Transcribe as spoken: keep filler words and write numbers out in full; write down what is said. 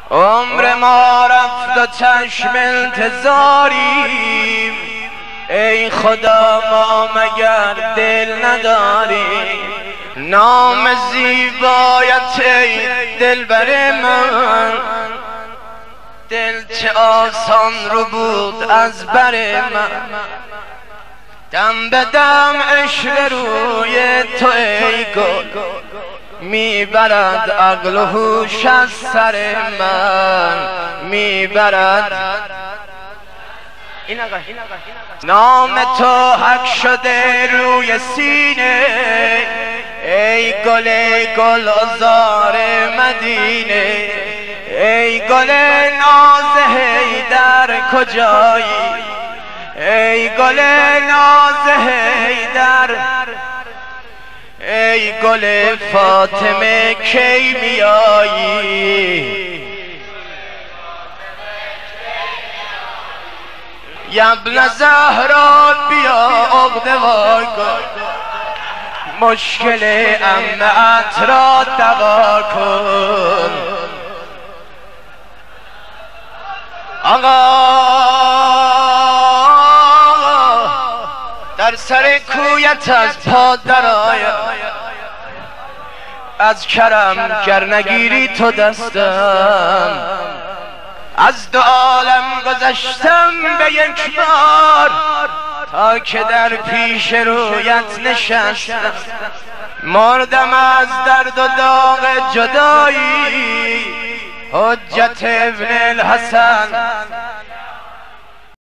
عمر ما رفت و چشم انتظاریم، ای خدا ما مگر دل نداریم؟ نام زیبایت ای دلبر من، دل چه آسان رو بود از بر من. دم به دم عشق روی تو ای گل، میبرد عقل و هوش از سر من، میبرد. نام تو حق شده روی سینه، ای گل گلزار مدینه، ای گل ناز حیدر کجایی؟ ای گل ناز حیدر، ای گل فاطمه کی میایی؟ یا ابن زهرا بیا عقده وای کن، مشکل عمت را دوا کن. آقا در سر کویت از پا درآیم، از کرم گر نگیری تو دستم، از دو عالم گذشتم به یک بار، تا که در پیش رویت نشستم. مردم از درد و داغ جدایی، حجت ابن الحسن